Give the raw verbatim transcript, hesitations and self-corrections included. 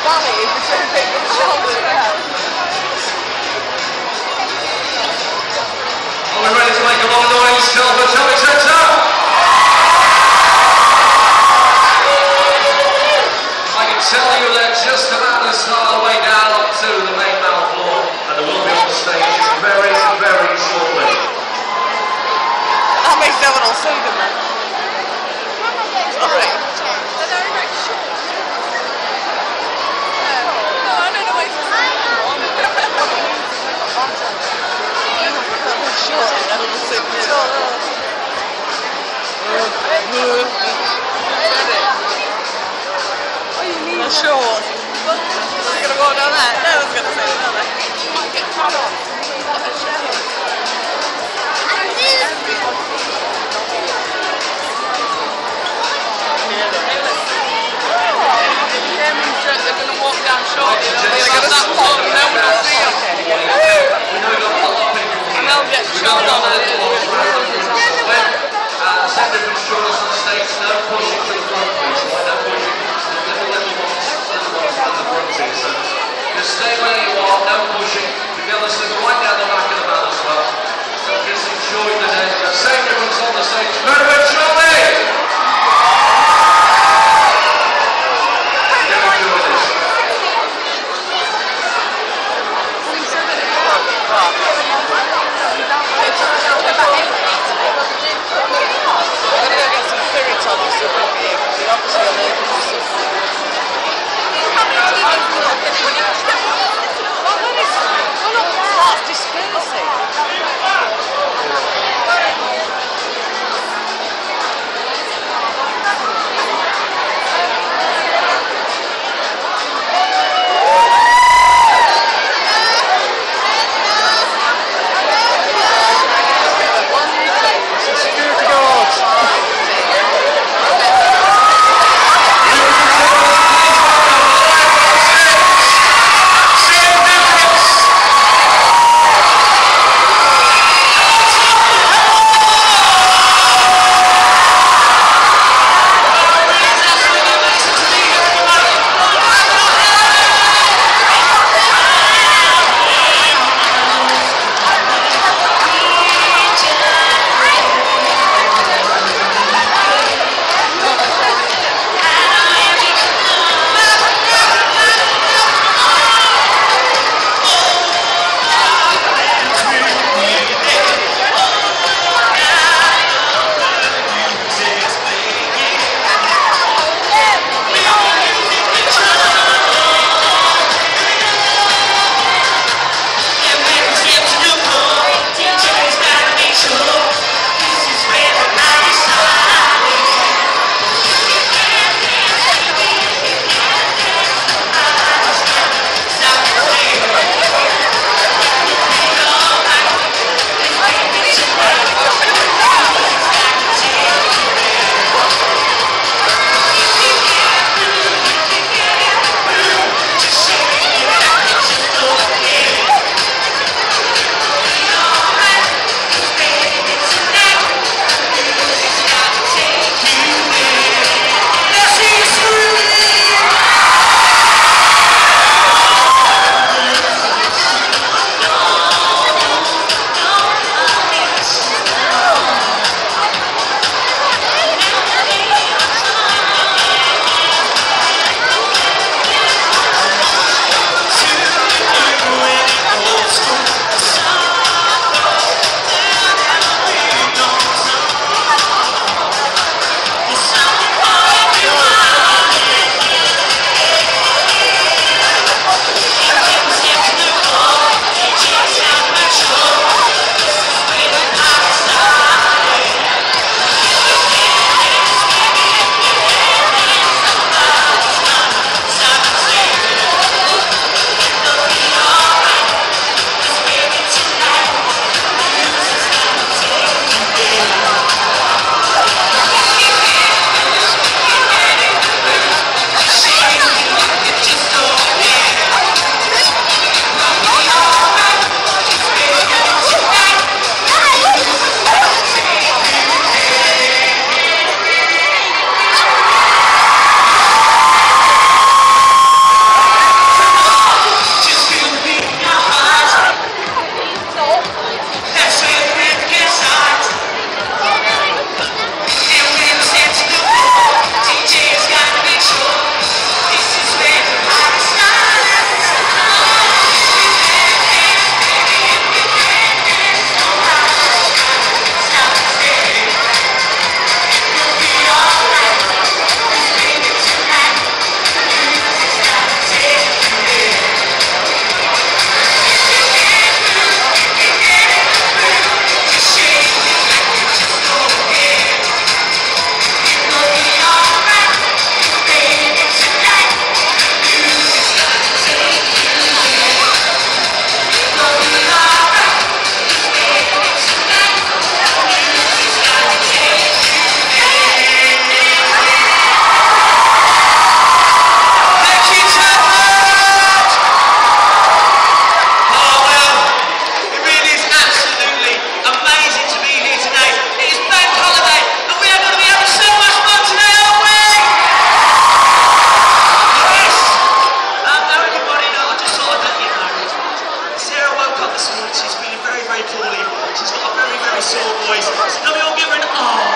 valley between people's shoulders now. Are we ready to make a lot of noise, Telford Shopping Centre? I can tell you they're just about to start the way down onto the main mouth floor, and they will be on stage very, very shortly. That means no one will see them then. Sorry. They're short. They're going to walk down there? No one's going to see them, are they? Get top off. Yeah, means that they're going to walk down shortly. They're going to spot them, no one will see them. And they'll get shot on it. Uh, separate from shoulders on the stage, no pushing to the front, please. No pushing. The little little ones, little ones and the front teeth. So just stay where you are, no pushing. We've got this go right down the back of the mat as well. So just enjoy the day. The same everyone's on the stage very, very shortly. boys. So can we all give her an ah?